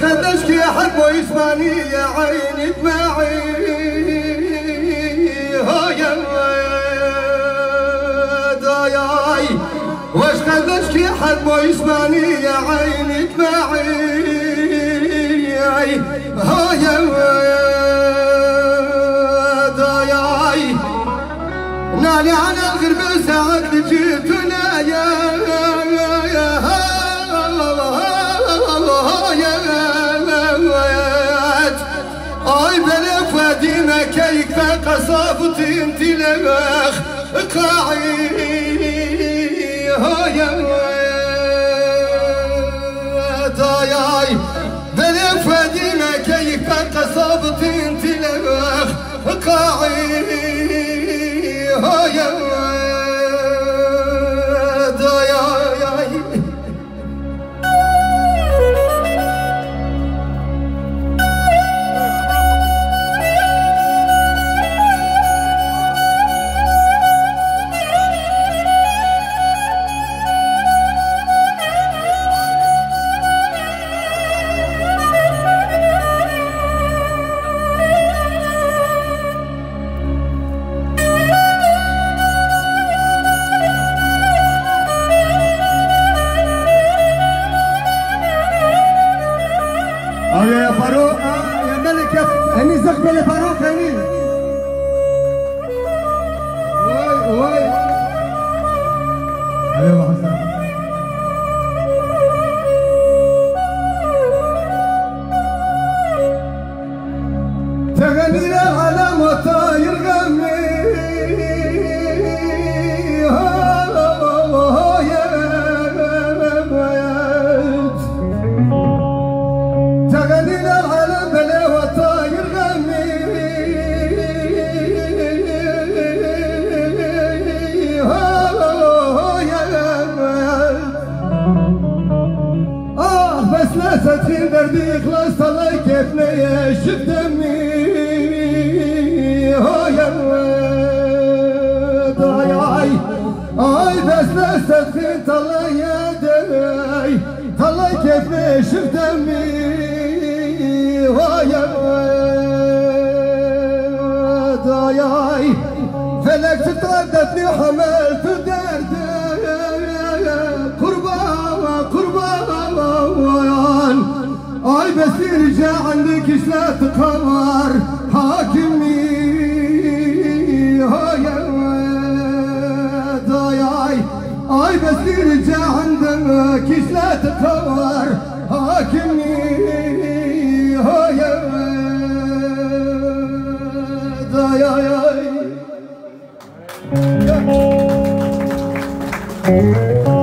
خدشك حب ويسمعني يا عيني دماعي هاي داياي واش خدشك حب ويسمعني يا عيني دماعي هاي داياي نالي على الغرب ساعات جيتنا يا ديما كيك قصافتي انت لغاخ قاعي هاي داياي بلف ديما كيك قصافتي انت لغاخ قاعي هاي يا فاروق يا ملك يا هني زغبة لفاروق هني واي ايوه حسن تغني على مطاير غمي ستين دردي خلاص الله كيفني شف دمي هاي ضايعي بس لا ستين طلع يدي طلع كيفني شف دمي هاي ضايعي فلك تترددني وحملت دردي اي بس يرجع عندك ايش لا تقمر حاكمني هاي ضايعي اي بس يرجع عندك ايش لا تقمر حاكمني هاي ضايعي